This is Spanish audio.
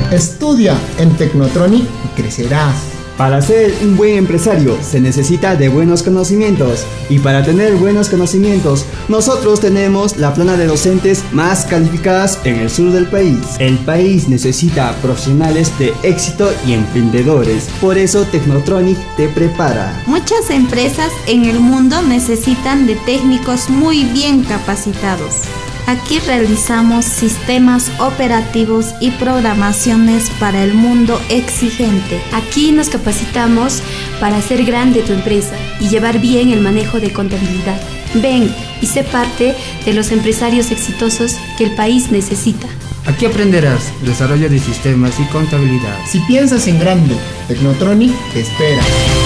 Estudia en Tecnotronic y crecerás. Para ser un buen empresario se necesita de buenos conocimientos, y para tener buenos conocimientos nosotros tenemos la plana de docentes más calificadas en el sur del país. El país necesita profesionales de éxito y emprendedores, por eso Tecnotronic te prepara. Muchas empresas en el mundo necesitan de técnicos muy bien capacitados. Aquí realizamos sistemas operativos y programaciones para el mundo exigente. Aquí nos capacitamos para hacer grande tu empresa y llevar bien el manejo de contabilidad. Ven y sé parte de los empresarios exitosos que el país necesita. Aquí aprenderás desarrollo de sistemas y contabilidad. Si piensas en grande, Tecnotronic te espera.